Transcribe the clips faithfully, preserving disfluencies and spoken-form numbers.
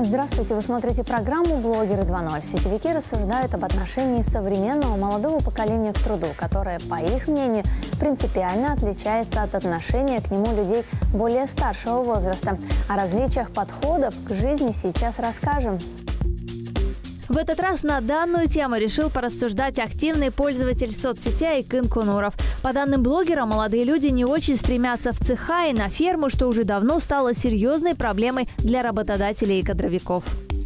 Здравствуйте! Вы смотрите программу «Блогеры два ноль». Сетевики рассуждают об отношении современного молодого поколения к труду, которое, по их мнению, принципиально отличается от отношения к нему людей более старшего возраста. О различиях подходов к жизни сейчас расскажем. В этот раз на данную тему решил порассуждать активный пользователь соцсетей Кын Конуров. По данным блогера, молодые люди не очень стремятся в цеха и на ферму, что уже давно стало серьезной проблемой для работодателей и кадровиков.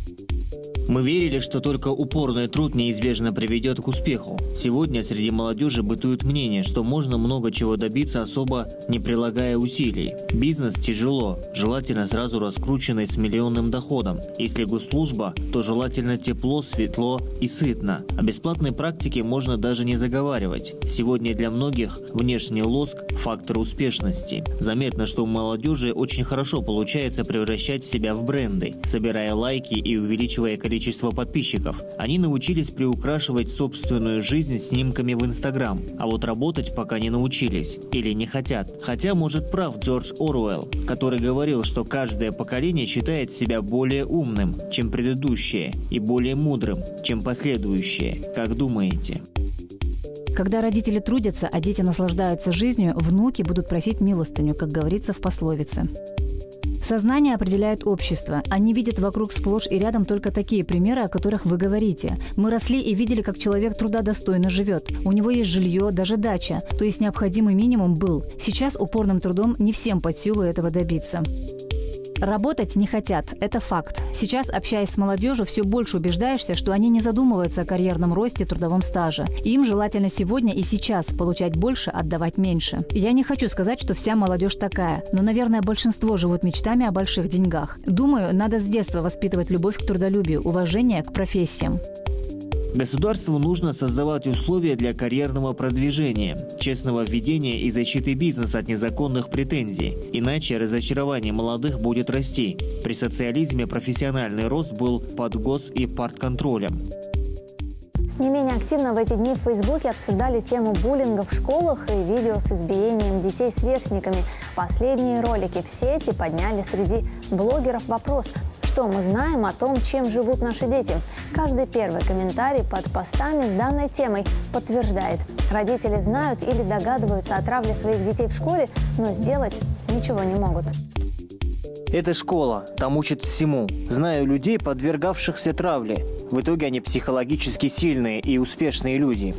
Мы верили, что только упорный труд неизбежно приведет к успеху. Сегодня среди молодежи бытует мнение, что можно много чего добиться, особо не прилагая усилий. Бизнес тяжело, желательно сразу раскрученный с миллионным доходом. Если госслужба, то желательно тепло, светло и сытно. О бесплатной практике можно даже не заговаривать. Сегодня для многих внешний лоск – фактор успешности. Заметно, что у молодежи очень хорошо получается превращать себя в бренды, собирая лайки и увеличивая количество количество подписчиков. Они научились приукрашивать собственную жизнь снимками в Инстаграм, а вот работать пока не научились или не хотят. Хотя, может, прав Джордж Оруэлл, который говорил, что каждое поколение считает себя более умным, чем предыдущее, и более мудрым, чем последующее. Как думаете? Когда родители трудятся, а дети наслаждаются жизнью, внуки будут просить милостыню, как говорится в пословице. Сознание определяет общество. Они видят вокруг сплошь и рядом только такие примеры, о которых вы говорите. Мы росли и видели, как человек труда достойно живет. У него есть жилье, даже дача. То есть необходимый минимум был. Сейчас упорным трудом не всем под силу этого добиться. Работать не хотят – это факт. Сейчас, общаясь с молодежью, все больше убеждаешься, что они не задумываются о карьерном росте, трудовом стаже. Им желательно сегодня и сейчас получать больше, отдавать меньше. Я не хочу сказать, что вся молодежь такая, но, наверное, большинство живут мечтами о больших деньгах. Думаю, надо с детства воспитывать любовь к трудолюбию, уважение к профессиям. Государству нужно создавать условия для карьерного продвижения, честного введения и защиты бизнеса от незаконных претензий. Иначе разочарование молодых будет расти. При социализме профессиональный рост был под гос- и партконтролем. Не менее активно в эти дни в Фейсбуке обсуждали тему буллинга в школах и видео с избиением детей сверстниками. Последние ролики в сети подняли среди блогеров вопрос – что мы знаем о том, чем живут наши дети? Каждый первый комментарий под постами с данной темой подтверждает. Родители знают или догадываются о травле своих детей в школе, но сделать ничего не могут. Это школа, там учат всему. Знаю людей, подвергавшихся травле. В итоге они психологически сильные и успешные люди.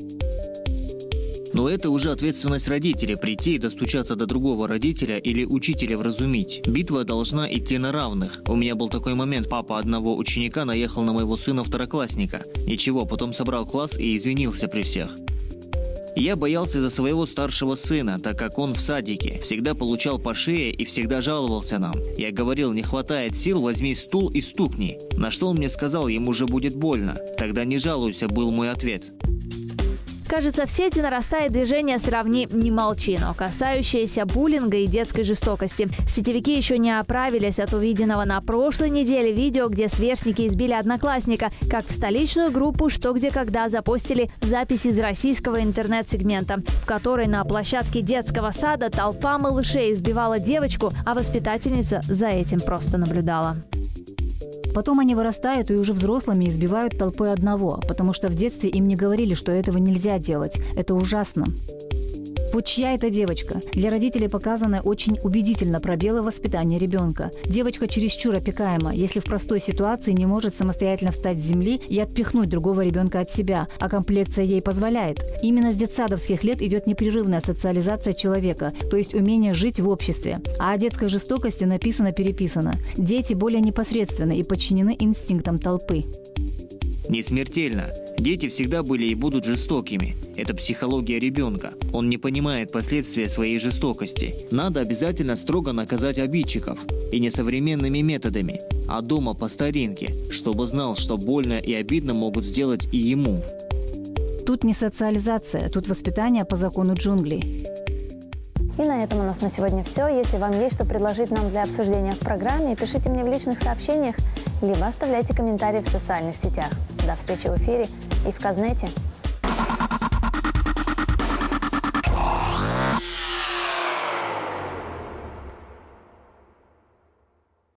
Но это уже ответственность родителей – прийти и достучаться до другого родителя или учителя вразумить. Битва должна идти на равных. У меня был такой момент, папа одного ученика наехал на моего сына-второклассника. Ничего, потом собрал класс и извинился при всех. Я боялся за своего старшего сына, так как он в садике, всегда получал по шее и всегда жаловался нам. Я говорил, не хватает сил, возьми стул и стукни. На что он мне сказал, ему же будет больно. Тогда не жалуйся, был мой ответ. Кажется, в сети нарастает движение «Сравни, не молчи», но касающееся буллинга и детской жестокости. Сетевики еще не оправились от увиденного на прошлой неделе видео, где сверстники избили одноклассника, как в столичную группу «Что, где, когда» запостили запись из российского интернет-сегмента, в которой на площадке детского сада толпа малышей избивала девочку, а воспитательница за этим просто наблюдала. Потом они вырастают и уже взрослыми избивают толпой одного, потому что в детстве им не говорили, что этого нельзя делать. Это ужасно. Вот чья это девочка? Для родителей показаны очень убедительно пробелы воспитания ребенка. Девочка чересчур опекаема, если в простой ситуации не может самостоятельно встать с земли и отпихнуть другого ребенка от себя, а комплекция ей позволяет. Именно с детсадовских лет идет непрерывная социализация человека, то есть умение жить в обществе. А о детской жестокости написано-переписано. Дети более непосредственны и подчинены инстинктам толпы. Не смертельно. Дети всегда были и будут жестокими. Это психология ребенка. Он не понимает последствия своей жестокости. Надо обязательно строго наказать обидчиков. И не современными методами, а дома по старинке, чтобы знал, что больно и обидно могут сделать и ему. Тут не социализация, тут воспитание по закону джунглей. И на этом у нас на сегодня все. Если вам есть что предложить нам для обсуждения в программе, пишите мне в личных сообщениях, либо оставляйте комментарии в социальных сетях. До встречи в эфире и в Казнете.